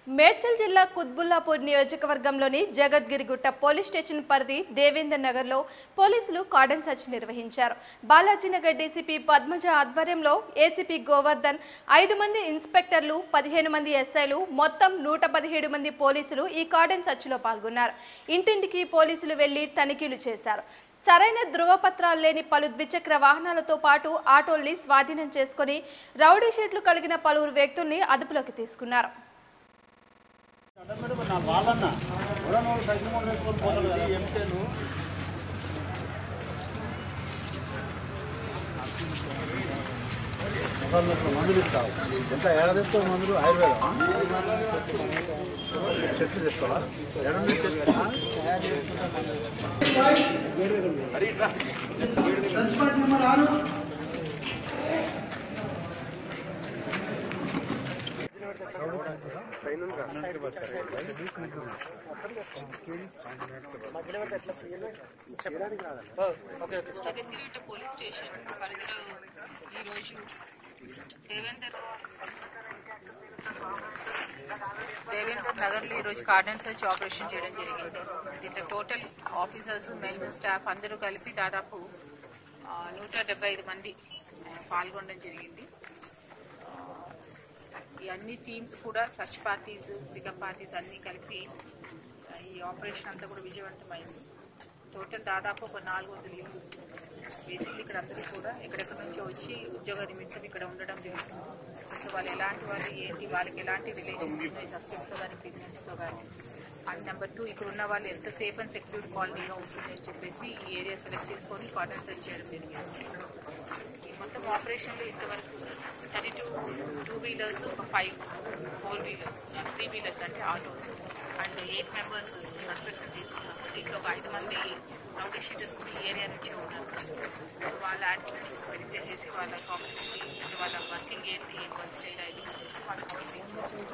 మేడ్చల్ జిల్లా కుత్బుల్లాపూర్ నియోజకవర్గంలోని Jagadgirigutta police station పరిధి దేవేందర్ నగర్లో పోలీసులు కార్డన్ సెర్చ్ నిర్వహించారు. బాలాజీనగర్ డీసీపీ పద్మజ ఆధ్వర్యంలో ఏసీపీ గోవర్ధన్, 5 మంది ఇన్స్పెక్టర్లు, 15 మంది ఎస్ఐలు, మొత్తం 117 మంది పోలీసులు ఈ కార్డన్ సెర్చ్లో పాల్గొన్నారు. ఇంటింటికి పోలీసులు వెళ్లి తనిఖీలు చేశారు. సరైన ధృవపత్రాలు లేని పలు ద్విచక్ర వాహనాలతో పాటు ఆటోల్ని స్వాధీనం చేసుకుని రౌడీ షీట్లు కలిగిన పలువురు వ్యక్తుల్ని అదుపులోకి తీసుకున్నారు. మందులు ఇస్తావు ఎంత ఏడాదితో మందులు ఆయుర్వేదం చెట్లు తెస్తావా జగద్గిరిగుట్ట పోలీస్ స్టేషన్ పరిధిలో ఈరోజు దేవేందర్ నగర్లో ఈరోజు కార్డన్ సెర్చ్ ఆపరేషన్ చేయడం జరిగింది. దీంట్లో టోటల్ ఆఫీసర్స్, మెన్స్, స్టాఫ్ అందరూ కలిపి దాదాపు 175 మంది పాల్గొనడం జరిగింది. ఈ అన్ని టీమ్స్ కూడా సర్చ్ పార్టీస్, పికప్ పార్టీస్ అన్నీ కలిపి ఈ ఆపరేషన్ అంతా కూడా విజయవంతమైంది. టోటల్ దాదాపు ఒక 400 ఇళ్ళు బేసిక్లీ ఇక్కడ అందరూ కూడా ఎక్కడెక్కడి నుంచో వచ్చి ఉద్యోగ నిమిత్తం ఇక్కడ ఉండడం జరుగుతుంది. సో వాళ్ళు ఎలాంటి వాళ్ళు ఏంటి, వాళ్ళకి ఎలాంటి రిలేషన్స్ ఉన్నాయి సస్పెక్ట్స్తో కానీ, క్రిమినల్స్తో కానీ, అండ్ నెంబర్ 2 ఇక్కడ ఉన్న వాళ్ళు ఎంత సేఫ్ అండ్ సెక్యూర్డ్ కాలనీగా ఉంటుంది అని చెప్పేసి ఈ ఏరియా సెలెక్ట్ చేసుకొని కార్డన్ సెర్చ్ చేయడం జరిగింది. ఈ మొత్తం ఆపరేషన్లో ఇంతవరకు 32 2 వీలర్స్, ఒక 5 4 వీలర్స్, 3 వీలర్స్ అంటే ఆటోస్ అండ్ 8 మెంబర్స్ సస్పెక్ట్స్ తీసుకున్నాం. దీంట్లో ఒక 5 మంది రౌడీ షీటర్స్ కూడా ఈ ఏరియా నుంచి ఉన్నారు. వాళ్ళ యాక్సిడెంట్స్ వెరిఫై చేసి వాళ్ళ కాంపిటెన్సీ, వాళ్ళ వర్కింగ్ ఏంటి, వాళ్ళ స్టైల్ అయితే వాళ్ళ